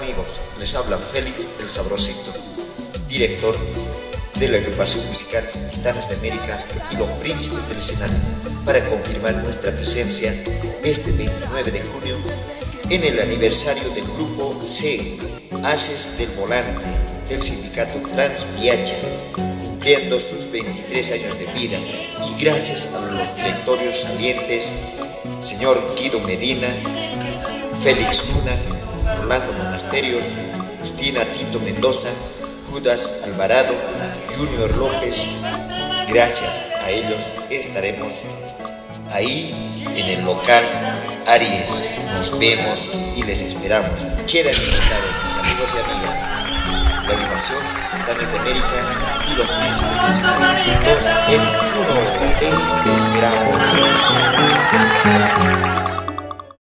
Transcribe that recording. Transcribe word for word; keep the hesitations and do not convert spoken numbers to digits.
amigos, les habla Félix el Sabrosito, director de la agrupación musical Titanes de América y los Príncipes del Escenario, para confirmar nuestra presencia este veintinueve de junio en el aniversario del grupo C, Haces del Volante, del sindicato Transviacha, cumpliendo sus veintitrés años de vida, y gracias a los directorios salientes, señor Guido Medina, Félix Luna, Orlando Monasterios, Justina Tito Mendoza, Judas Alvarado, Junior López. Gracias a ellos estaremos ahí en el local Aries. Nos vemos y les esperamos. Quedan invitados mis amigos y amigas, la agrupación Titanes de América y los Príncipes del Escenario. Dos en uno. Les esperamos.